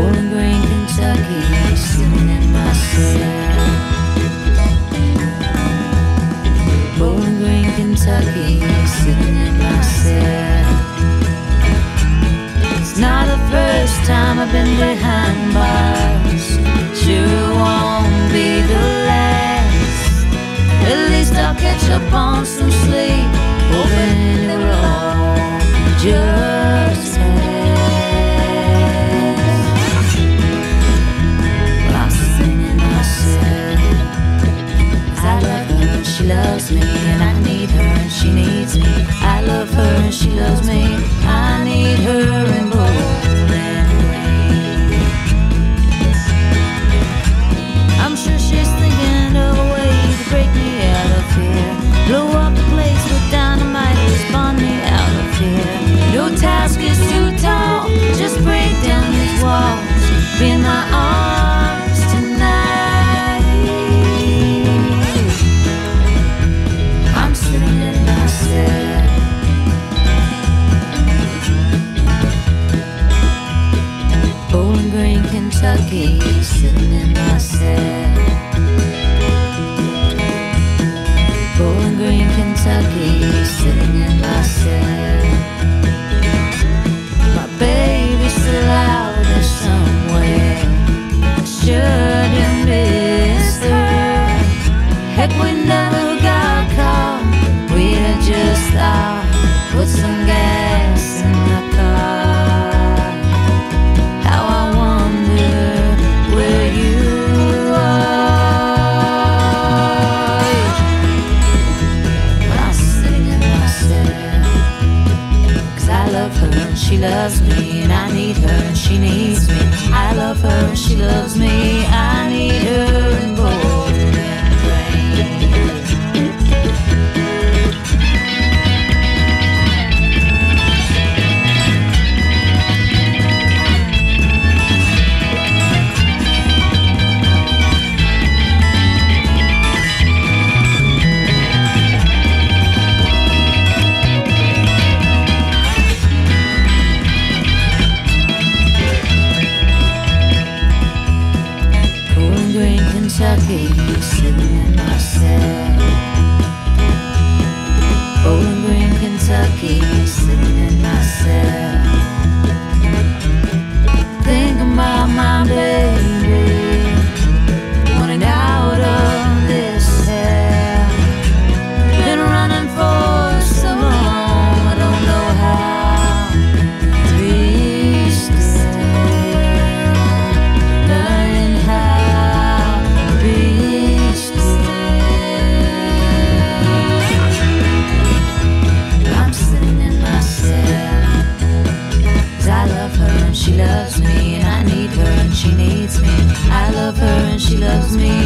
Bowling Green, Kentucky, sitting in my cell. Bowling Green, Kentucky, sitting in my cell. It's not the first time I've been behind bars. Sure won't be the last. At least I'll catch up on some sleep, hoping it will all just pass. Well, I'm sitting in my cell. 'Cause I love her and she loves me, and I need her and she needs me. I love her and she loves me, I need her in Bowling Green. I'm sure she's thinking of a way to break me out of here, blow up the place with dynamite, spawn me out of here. No task is too tall, just break down these walls, be in my arms tonight. I'm sitting in my cell. Bowling Green, Kentucky, sitting in my cell. Bowling Green, Kentucky, sitting in my cell. My baby's still out there somewhere. I shouldn't miss her. Heck, we never got caught. We had just thought, put some gas in the car. How I wonder where you are. When I'm sitting in my cell, 'cause I love her and she loves me, and I need her and she needs me. I love her and she loves me, I need her in Bowling Green. Bowling Green, Kentucky, sitting in my cell. Bowling Green, Kentucky, sitting in my cell. Thinking about my baby, wanting out of this hell. Been running for so long, I don't know how to be still. Learning how to be still. I'm sitting in my cell, 'cause I love her and she loves me, and I need her and she needs me. I love her and she loves me,